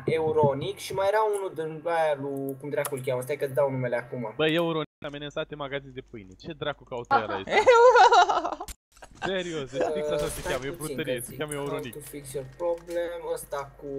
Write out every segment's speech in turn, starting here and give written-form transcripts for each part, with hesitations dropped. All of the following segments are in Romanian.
Euronic și mai era unul din aia lui, cum dracu îl cheamă, stai că îți dau numele acum. Bă, Euronic amenințate magazin de pâine. Ce dracu caută el aici? Serios, deci fix așa se cheamă, e brutărie, se cheamă Euronic. To fix your problem, ăsta cu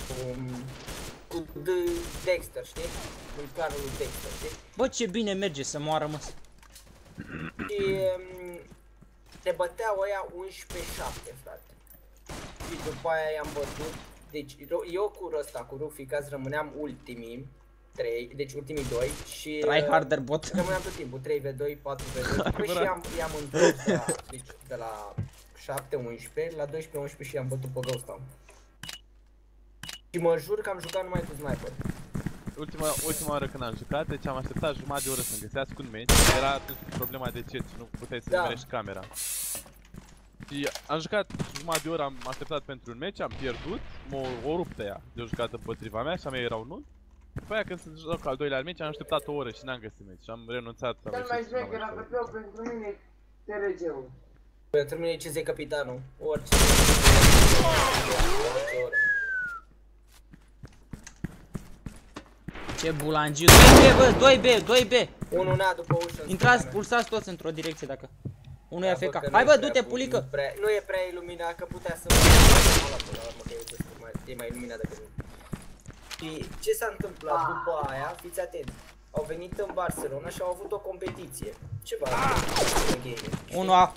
Dexter, știi? În planul lui Dexter, știi? Bă, ce bine merge să moară, mă. Și ne băteau ăia 11-7, frate. Și după aia i-am bătut. Deci eu cu ăsta, cu Ruficaz, rămâneam ultimii 3, deci ultimii 2 și Tryharder bot. rămâneam tot timpul 3v2, 4v2. Păi și i-am întors de la 7-11 la 12-11 și i-am bătut pe Ghost Town. Și mă jur că am jucat numai cu sniper. Ultima oară când am jucat, deci am așteptat jumătate de oră să-mi găsească un meci. Era problema de ce nu puteai să nimerești camera. Și am jucat jumătate de oră, am așteptat pentru un meci, am pierdut, o ruptă ea de o jucat împotriva mea și a mea erau nu. După aia când se joc al doilea meci, am așteptat o oră și n-am găsit meci și am renunțat. Cel mai șmecher AVP-ul pentru mine e TRG-ul. Pentru mine e CZ Capitanul, orice. Ce bulangiu. 2B, bă, 2B, 2B. Unul n-a după ușă. Intrați, pulsați toți într-o direcție dacă. Unul e AFK. Hai bă, du-te, pulică. Nu e prea iluminat, că putea să mă e mai iluminat decât mine. Și ce s-a întâmplat după aia, fiți atenți. Au venit în Barcelona și au avut o competiție. Ceva de gaming. 1A.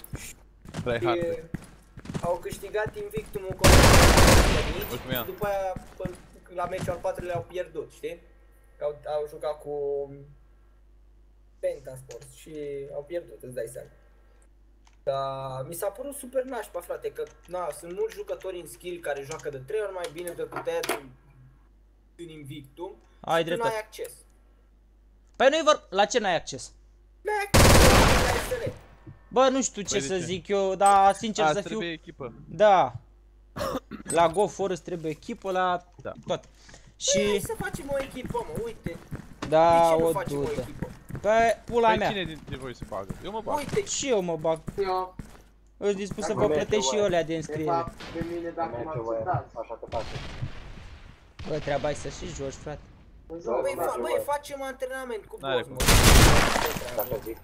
Au câștigat Invictumul competiție și după aia la meciul al 4-lea au pierdut, știi? Au jucat cu Pentasports și au pierdut, îți dai seama. Dar mi s-a părut super nașpa, frate, că na, sunt mulți jucători în skill care joacă de 3 ori mai bine decât aia din Invictum. Ai și tu dreptate. n-ai acces. Păi nu-i la ce n-ai acces? N-ai acces la SR. Bă, nu știu ce să zic eu, dar sincer să fiu... trebuie echipă. Da. La Go Forest trebuie echipă, la toate. Și... Hai să facem o echipă, mă, uite. Da, de ce nu o facem o du-te. echipă? Pe pula Păi mea. cine dintre voi se bagă? Eu mă bag. Uite, Și eu mă bag. Eu, Îți dispus să vă plătesc și eu alea de de înscriere. fapt, pe mine dacă mă acceptați. Așa că face. Bă, treaba e să și joci, frate. băi, facem antrenament cu N-are boss, mă. Așa zic.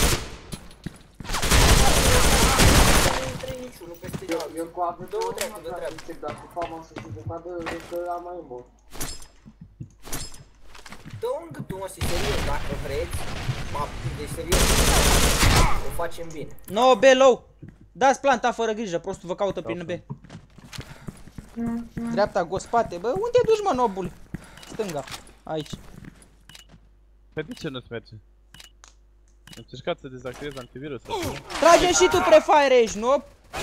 Nu intre niciunul peste alt. Eu cu AVP-ul Dă-o nu treabă, mă fac încep, dar cu fama să se bucadă, că am mai mult. Dă un gâtul, mă, și serios, dacă vreți. Deci serios, o facem bine. No, B low. Dați planta fără grijă, prostul vă caută prin B. Dreapta, go spate, bă, unde duci, mă, nobul? Stânga, aici. Pe de ce nu-ți merge? Am încercat să dezactivez antivirusul. Trage și tu Prefire aici, nu?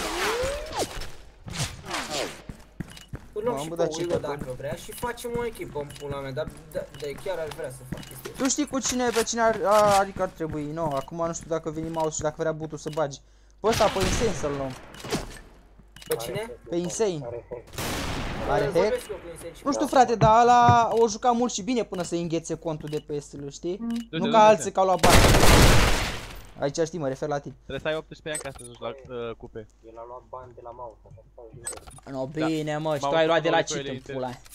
Luăm și pe Willow dacă vrea și facem o echipă în pula mea, dar chiar aș vrea să fac chestia. Tu știi cu cine, pe cine adică ar trebui, nu, acum nu știu dacă vine mouse și dacă vrea bootul să bagi. Pe ăsta, pe Insane să-l luăm. Pe cine? Pe Insane. Are hack? Nu știu, frate, dar ăla o juca mult și bine până să înghețe contul de pe SL, știi? Nu ca alții că au luat bani. Aici știi, mă refer la tine. Trebuie să ai 18 ani ca să joci la cupe. El a luat bani de la mouse, așa că faci bine. No, bine, mă, și tu ai luat de la cheat în pula aia.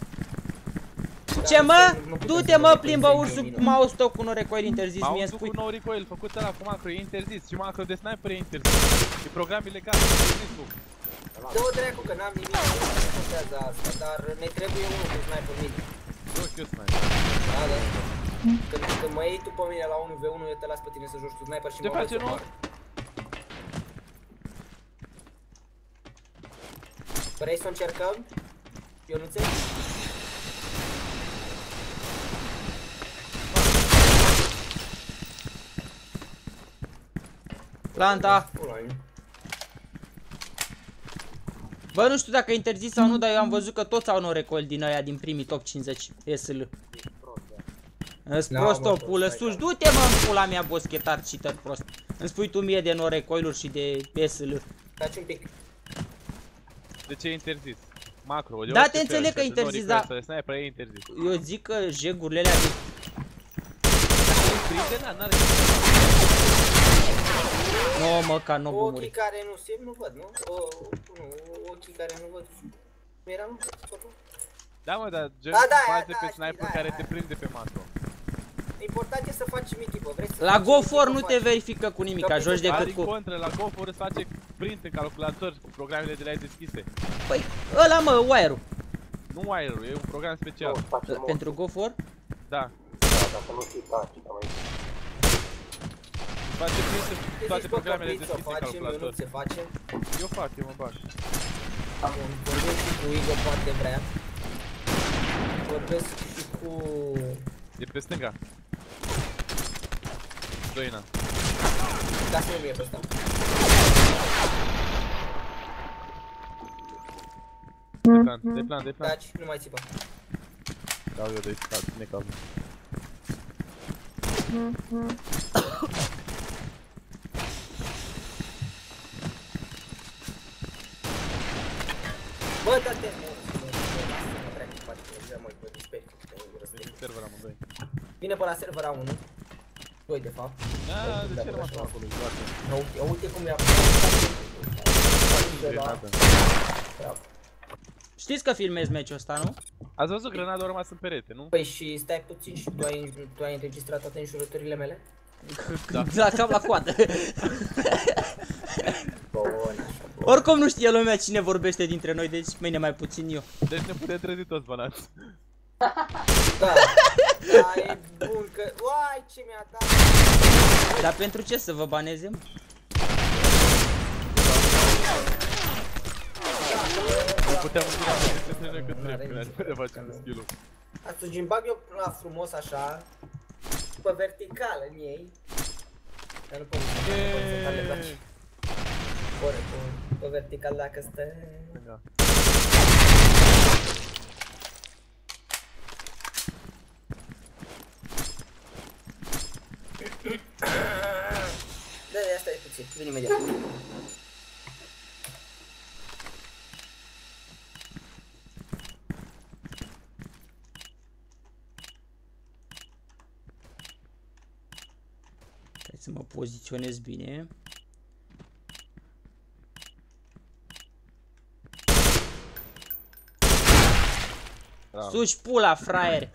Ce, mă? Du-te, mă, plimbă ursul cu mouse tău cu un recoil interzis, mie Mouse-ul spui. cu nou recoil, făcut ăla cu macro, e interzis. Și macro de sniper e interzis. E program ilegal, e interzis. Dă-o dracu că n-am nimic, nu contează asta, dar ne trebuie unul cu sniper mic. Nu știu sniper. Da, da. Când mă iei tu pe mine la 1v1, eu te las pe tine să joci cu sniper și mă face, nu? Vrei să încercăm? Eu nu înțeleg. Planta. Bă, nu știu dacă e interzis sau nu, dar eu am văzut că toți au no recoil din aia din primii top 50 SL. Îți prost o pulă sus, du-te, mă, în pula mea, boschetar, cheater prost. Îmi spui tu mie de no recoil-uri și de SL. Taci un pic. De ce e interzis? Macro, Da, te înțeleg că e interzis, da. Sniper e interzis. Eu zic că jegurile alea de... Prinde, da, n-are. No, mă, ca nu Ochii muri. care nu simt, nu văd, nu? Ochii care nu văd. Nu era, nu? Da, mă, dar gen Da, da, faze da, pe știi, sniper da, care da. te prinde pe masă. Important e să facem echipă, vrei să La facem GoFor echipă, nu te facem. verifică cu nimic, joci Dar decât din cu... contră, la GoFor îți face print în calculator cu programele de la ei deschise. Păi, ăla mă, wire-ul. Nu wire-ul, e un program special. Nu, face mult. Pentru GoFor? Da. Da, dacă nu știi taci, am mai zis. Îți face print în Ce toate zici, bă, că programele Blitz o deschise în facem, eu nu calculator. se facem. Eu fac, eu mă bag. Vorbesc și cu Igo, poate vrea. Vorbesc și cu... E pe stânga. Doina. Da, să nu mie pe ăsta. De plan. Taci, nu mai țipă. Dau eu de stat, necazul. Bă, da-te mult, lasă-mă treacă în parte, deja mă bă, disperi. Din server amândoi. Vine pe la server A1. 2 de fapt. Da, de ce rămas acolo, joacă? Uite cum i-a Grenadă. Știți că filmezi meciul ăsta, nu? Ați văzut grenada a rămas în perete, nu? Păi și stai puțin și tu ai înregistrat toate înjurăturile mele? Da. La cap la coadă. Bun, așa. Oricum nu știe lumea cine vorbește dintre noi, deci mâine mai puțin eu. Deci ne putem trezi toți banați. Da, da, e bun că... Uai, ce mi-a dat! Dar pentru ce să vă baneze? Nu puteam înțelega că se trece că trebuie, când ne facem skill-ul. Atunci îmi bag eu la frumos așa, pe vertical în ei. Dar nu pot să le place. Pe vertical dacă stă... Da. Da, asta e puțin, vin imediat. Hai să mă poziționez bine. Bravo. Suci pula, fraier.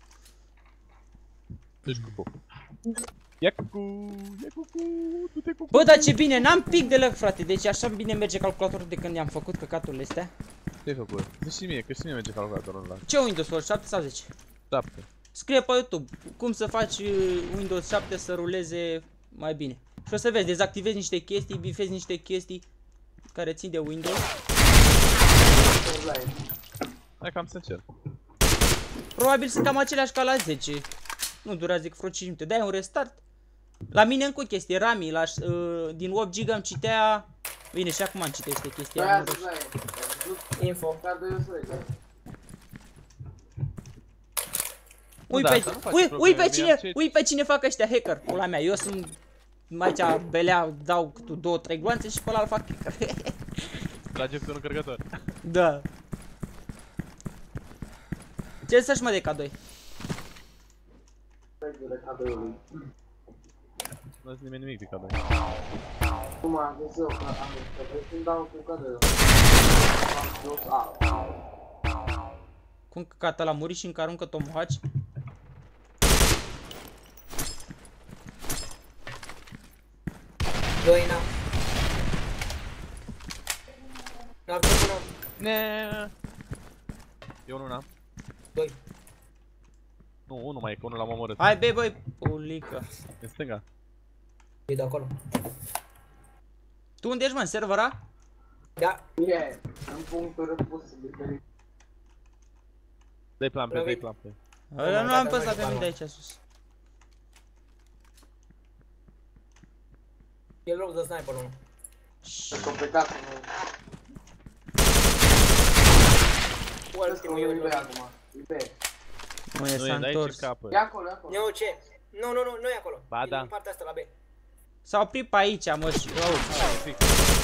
Deci cucu. Ia cucu, du-te cucu. Bă, dar ce bine, n-am pic de lăc, frate, deci așa bine merge calculatorul de când i-am făcut căcaturile astea. Ce-ai făcut? Zici și mie, că și mie merge calculatorul ăla. Ce Windows 7 sau 10? 7. Scrie pe YouTube cum să faci Windows 7 să ruleze mai bine. Și o să vezi, dezactivezi niște chestii, bifezi niște chestii care țin de Windows. Hai că am să încerc. Probabil sunt cam aceleași ca la 10. Nu durează decât vreo 5 minute. Dai un restart. La mine încă o chestie, Rami, din 8 GB îmi citea... Bine, și acum îmi citește chestia. Info. Ui pe cine fac ăștia hacker, pula mea. Eu sunt aici belea, dau câte 2-3 gloanțe și pe ăla îl fac hacker. Trage cu un încărcător. Da. Ce să-și mă de cadoi? Nu ți nimeni nimic de cadou. Cum am zis eu, că am zis, îmi dau cu cadou. Cum căcată l-a murit și încă aruncă tomohaci? Doina. N-ar trebui n-am. Ne. Eu nu n-am. 2. Nu, unul mai e, că unul l-am omorât. Hai be, băi, pulică. În stânga. E de acolo. Tu unde ești, mă, în servera? Da. E, în punctul răpus diferit. Dai plan pe, dai plan pe. Ăla nu am păsat pe mine de aici sus. E loc de sniper unul. E complicat, nu. Ultimul e E unul. B acum. E B. Mă, e Nu s-a e de aici în întors. capă. E acolo, e acolo. Nu, ce? Nu e acolo. Ba E da. din partea asta la B. S-a oprit pe aici, mă, și eu aud.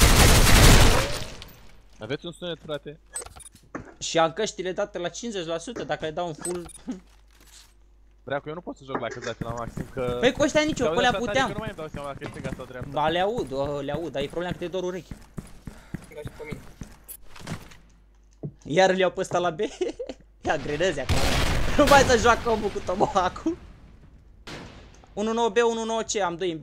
Aveți un sunet, frate? Și am căștile date la 50%, dacă le dau un full... Vreau că eu nu pot să joc la căzați la maxim, că... Păi cu ăștia nici eu, pe alea că puteam. nu mai îmi dau seama dacă e stânga sau dreapta. Ba, le aud, dar e problema că te dor urechi. Ca și pe mine. Iar le iau pe ăsta la B. Ia grenezi acolo. Nu mai să joacă omul cu tomahawk-ul. 1-9B, 1-9C, am 2 în B.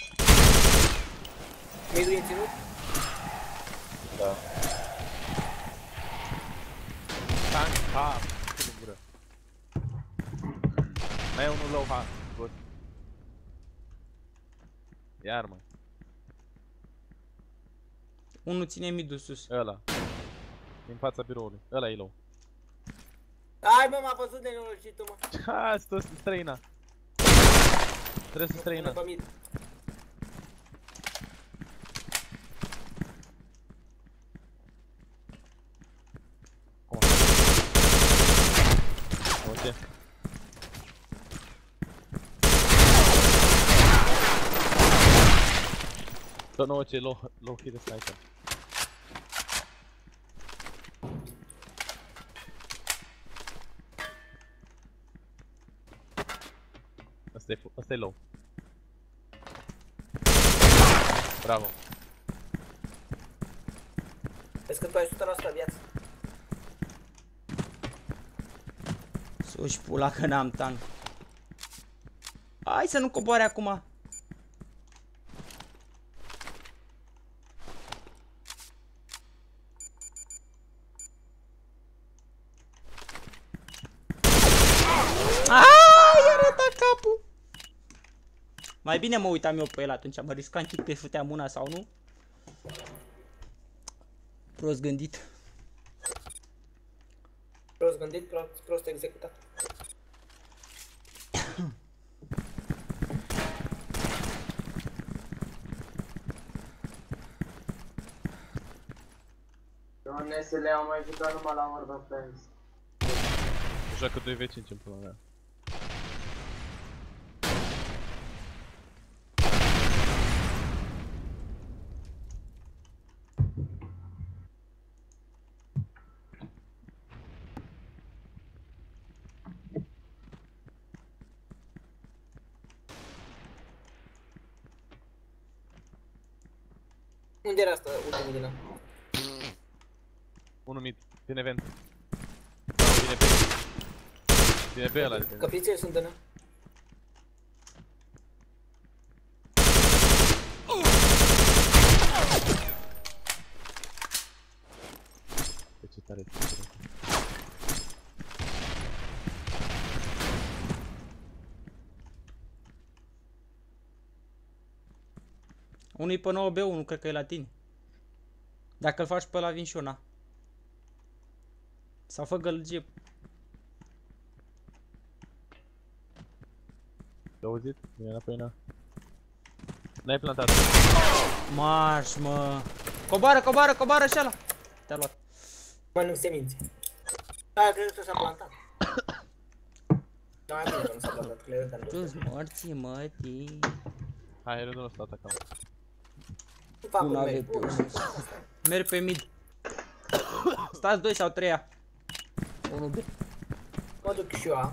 Mid-ul e ținut? Da. Tank, ha, în gură. Mai e unul low, ha, scos. Iar, mă. Unul ține mid-ul sus. Ăla. Din fața biroului. Ăla e low. Hai mă, m-a văzut de nenorocitul, mă. Ha, stă străina. Trebuie să străină. Pe mid. Ok. Tot nouă ce low hit de sniper. Asta e low. Bravo. Vezi că tu ai 100% viață. Sus pula că n-am tank. Hai să nu coboare acum. I-a arătat capul. Mai bine mă uitam eu pe el atunci, mă riscam chit pe futeam una sau nu. Prost gândit. Prost gândit, prost executat. Doamne, să le am mai jucat numai la World of Tanks. Joacă 2v5 în pula mea. Unde era asta ultimul din ăla? Unul mid, din event. Vine pe. Vine pe ăla. Căprițele sunt în ăla. Pe ce tare este. Unul pe 9B1, cred că e la tine. Dacă îl faci pe ăla, vin și una. Sau fă gălăgie. Te-ai auzit? Vine înapoi în a. N-ai plantat. Marș, mă. Coboară, coboară, coboară și ăla. Te-a luat. Mănânc semințe. Aia cred că s-a plantat. Da, mai bine că nu s-a plantat, că le dădeam Tu-s morții, mătii. Hai, rândul ăsta atacam. Nu fac Nu un avea meri. pe urmă. Merg pe mid. Stați 2 sau 3-a. 1B. Mă duc și eu, a.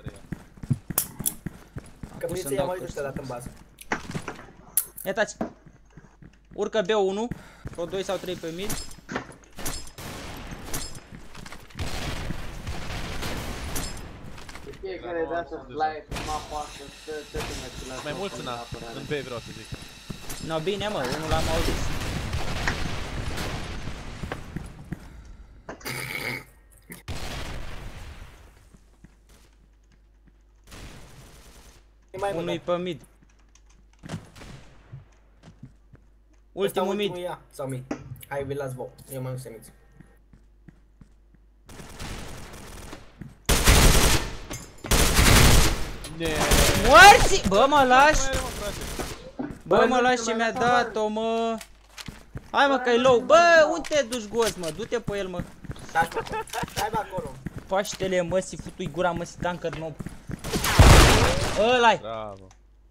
Căprițele i-am mai dus dat în bază. Ia taci. Urcă B1. Vreo 2 sau 3 pe mid. De fiecare dată live, mapa asta, stă meciul ăsta. Mai mulți în A, în B vreau să zic. No, bine mă, unul l-am auzit. Unul-i pe mid. Ultimul mid. Ia, sau mid. Hai, vi las vouă. Eu mănânc semințe. Morți! Bă, mă lași! Bă, mă lași ce mi-a dat-o, mă! Hai mă, că-i low. Bă, unde te duci, gost, mă? Du-te pe el, mă. Hai bă acolo. Paștele, mă, si futui gura, mă, si tanker nob. Ăla-i! Bravo.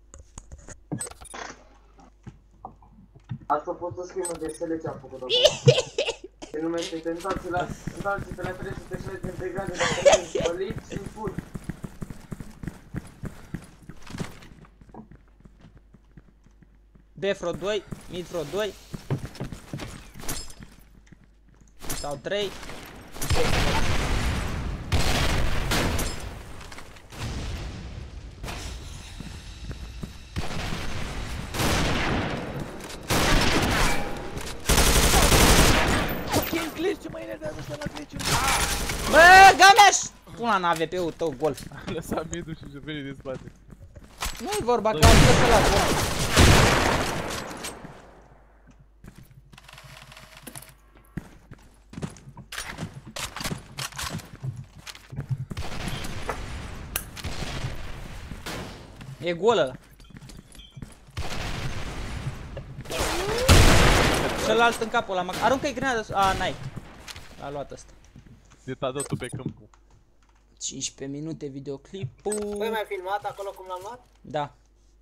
Asta pot să scriu de SL ce am făcut acolo. Se numește tentații la 360 de grade de pălit și food. B vreo 2, mid vreo 2. Sau 3. pula în AVP-ul tău gol. A lăsat midul și vine din spate. Nu-i vorba că am lăsat la gol. E gol ăla. Celălalt în capul ăla, aruncă-i grenada. A, n-ai. A luat ăsta. De ta dă tu pe câmpul. 15 minute videoclipul. Păi mai filmat acolo cum l-am luat? Da.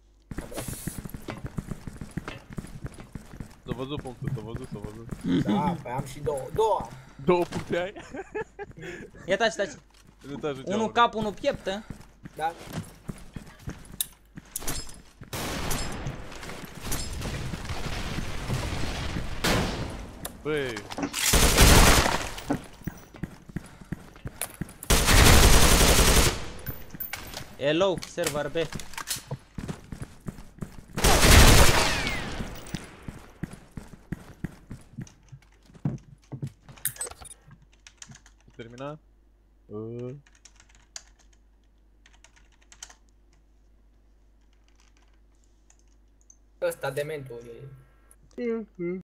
S-a văzut punctul, s-a văzut. Da, păi am și două. 2 puncte ai? Ia taci. Nu te ajungea Unul cap, unul piept, hă? Da? Băi. Hello, server B. Terminat? Ăsta dementul e.